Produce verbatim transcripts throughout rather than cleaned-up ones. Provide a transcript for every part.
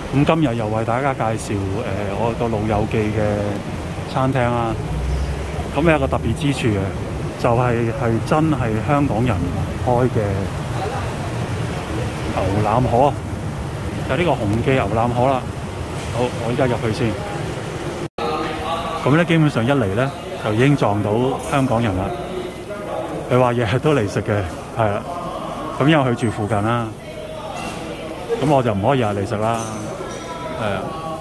咁今日又為大家介紹誒、呃、我個老友記嘅餐廳啦。咁有一個特別之處嘅，就係、是、係真係香港人開嘅牛腩河，就係、是、呢個紅記牛腩河啦。好，我依家入去先。咁咧，基本上一嚟咧就已經撞到香港人啦。佢話日日都嚟食嘅，係啦。咁因為佢住附近啦，咁我就唔可以日日嚟食啦。係啊。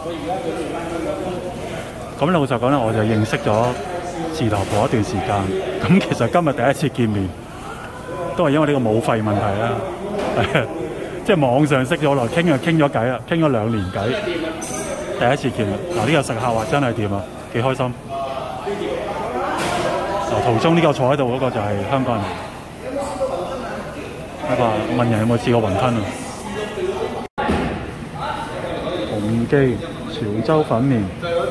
咁老實講咧，我就認識咗事頭婆一段時間。咁其實今日第一次見面，都係因為呢個武肺問題啦。即係網上識咗落，傾就傾咗偈啦，傾咗兩年偈，第一次見啦。嗱，呢個食客話真係掂啊，幾開心。嗱，途中呢個坐喺度嗰個就係香港人。佢話問人有冇試過雲吞啊？紅記潮州粉麵，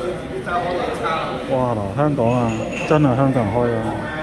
哇！嗱，香港啊，真係香港人開啊！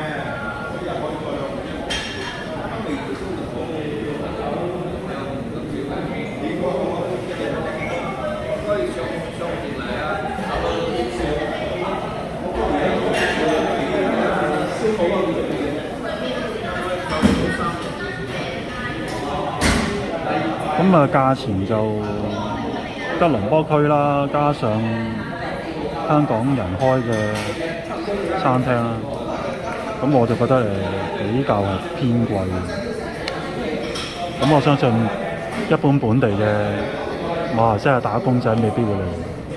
咁啊，價錢就吉隆坡區啦，加上香港人開嘅餐廳啦，咁我就覺得誒比較係偏貴嘅。咁我相信一般本地嘅馬來西亞打工仔未必會嚟，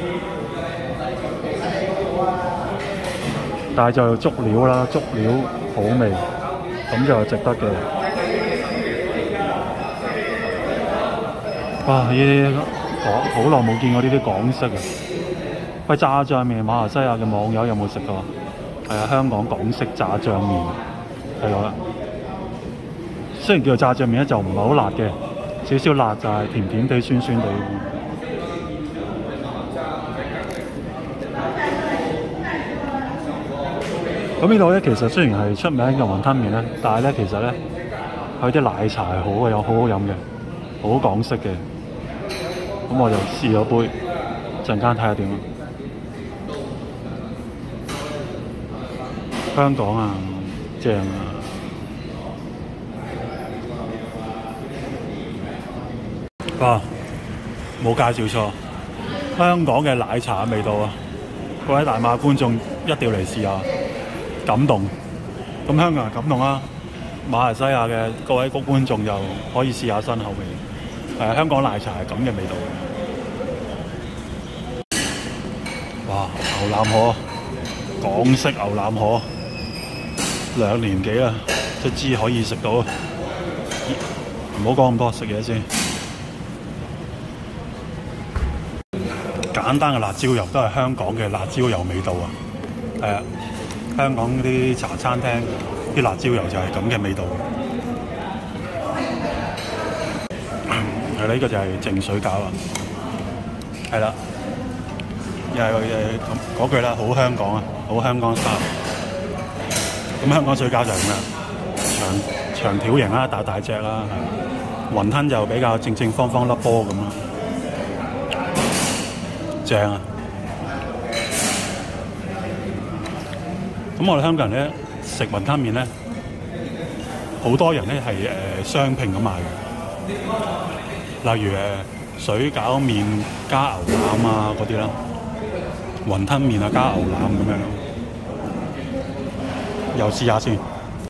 但係就足料啦，足料好味，咁就值得嘅。哇！呢啲港好耐冇見過呢啲港式啊！喂，炸醬麵，馬來西亞嘅網友有冇食過？係啊，香港港式炸醬麵係啦。雖然叫做炸醬麵咧，就唔係好辣嘅，少少辣就係甜甜地、酸酸地。咁呢度咧，其實雖然係出名嘅雲吞麵咧，但係咧其實咧，佢啲奶茶係好嘅，有好好飲嘅，好港式嘅。咁我就試咗杯，陣間睇下點啊！香港啊，正啊！哇，冇介紹錯，香港嘅奶茶嘅味道啊！各位大馬觀眾一定要嚟試下，感動！咁香港人感動啦，馬來西亞嘅各位觀眾就可以試下新口味。係啊，香港奶茶係咁嘅味道。哇！牛腩河，港式牛腩河，兩年幾啦，卒之可以食到。唔好講咁多，食嘢先。簡單嘅辣椒油都係香港嘅辣椒油味道啊！係啊，香港啲茶餐廳啲辣椒油就係咁嘅味道。係啦，呢個就係淨水餃啦。係啦，又係誒嗰句啦，好香港啊，好香港 style。咁香港水餃就係咁啦，長長條型啦，大大隻啦。雲吞就比較正正方方粒波咁咯，正啊！咁我哋香港人咧食雲吞麵咧，好多人咧係誒雙拼咁賣嘅。例如誒水餃麵加牛腩啊嗰啲啦，雲吞麵啊加牛腩咁樣咯，又試下先。